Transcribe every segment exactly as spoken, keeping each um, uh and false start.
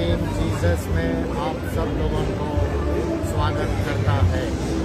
Team Jesus में आप सब लोगों को स्वागत करता है।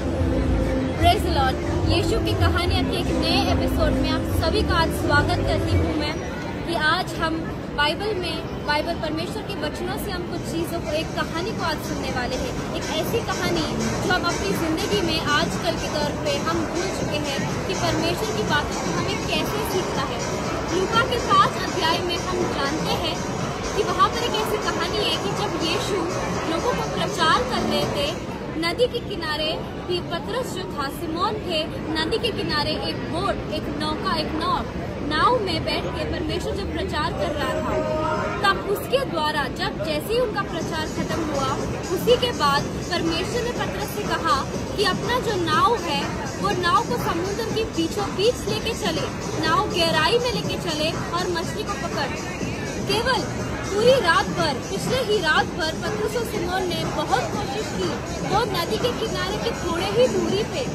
Praise the Lord. यीशु की कहानियाँ के एक नए एपिसोड में आप सभी का आज स्वागत करती हूँ मैं कि आज हम बाइबल में बाइबल परमेश्वर के वचनों से हम कुछ चीज़ों को एक कहानी को आज सुनने वाले हैं। एक ऐसी कहानी जो हम अपनी ज़िंदगी में आजकल के दौर पे हम भूल चुके हैं कि परमेश्वर की बातों को हमें कैसे सीखना है। लूका के पांच अध्याय में हम जानते हैं कि वहाँ पर एक ऐसी कहानी है कि जब यीशु लोगों को प्रचार कर रहे थे, नदी के किनारे भी पतरस जो था, सिमोन थे, नदी के किनारे एक बोट, एक नौका, एक नाव नाव में बैठ के परमेश्वर जब प्रचार कर रहा था, तब उसके द्वारा जब जैसे ही उनका प्रचार खत्म हुआ, उसी के बाद परमेश्वर ने पतरस से कहा कि अपना जो नाव है वो नाव को समुद्र के बीचों बीच लेके चले, नाव गहराई में लेके चले और मछली को पकड़। केवल पूरी रात भर, पिछले ही रात भर पतरस और सिमोन ने बहुत कोशिश की। वो नदी के किनारे की थोड़े ही दूरी पे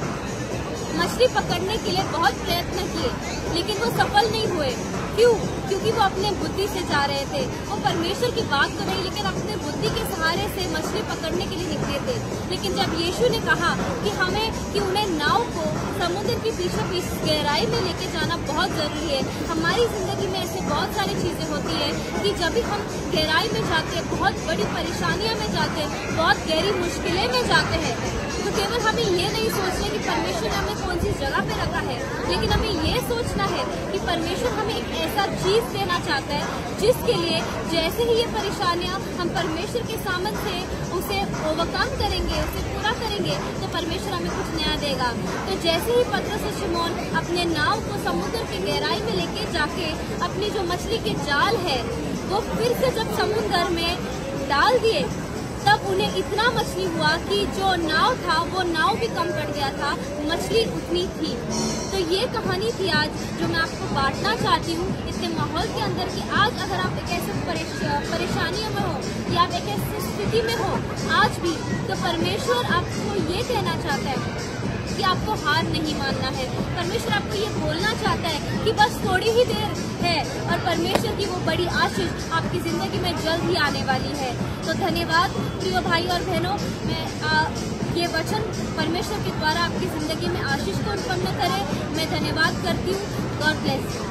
मछली पकड़ने के लिए बहुत प्रयत्न किए, लेकिन वो सफल नहीं हुए। क्यों? क्योंकि वो अपने बुद्धि से जा रहे थे। वो परमेश्वर की बात तो नहीं, लेकिन अपने बुद्धि के सहारे से मछली पकड़ने के लिए निकले थे। लेकिन जब यीशु ने कहा कि हमें कि उन्हें नाव को समुद्र के बीचों बीच गहराई में लेके जाना बहुत जरूरी है। हमारी जिंदगी में ऐसे बहुत सारी चीजें होती है कि जब भी हम गहराई में जाते हैं, बहुत बड़ी परेशानियों में जाते हैं, बहुत गहरी मुश्किलें में जाते हैं, तो केवल हमें ये नहीं सोचना कि परमेश्वर ने हमें कौन सी जगह पे रखा है, लेकिन हमें ये सोचना है कि परमेश्वर हमें एक ऐसा चीज देना चाहता है जिसके लिए जैसे ही ये परेशानियां हम परमेश्वर के सामने से उसे ओवरकम करेंगे, उसे पूरा करेंगे, तो परमेश्वर हमें कुछ नया देगा। तो जैसे ही पतरस और शिमोन अपने नाव को समुद्र की गहराई में लेके जाके अपनी जो मछली के जाल है वो फिर से जब समुद्र में डाल दिए, तब उन्हें इतना मछली हुआ कि जो नाव था वो नाव भी कम पड़ गया था, मछली उतनी थी। तो ये कहानी थी आज जो मैं आपको बांटना चाहती हूँ इसके माहौल के अंदर कि आज अगर आप एक ऐसे परेश, परेशानियों में हो या आप एक ऐसी स्थिति में हो आज भी, तो परमेश्वर आपको ये कहना चाहता है कि आपको हार नहीं मानना है। परमेश्वर आपको ये बोलना चाहता है कि बस थोड़ी ही देर है और परमेश्वर की वो बड़ी आशीष आपकी जिंदगी में जल्द ही आने वाली है। तो धन्यवाद प्रिय भाई और बहनों, मैं आ, ये वचन परमेश्वर के द्वारा आपकी जिंदगी में आशीष को उत्पन्न करे। मैं धन्यवाद करती हूँ। God bless.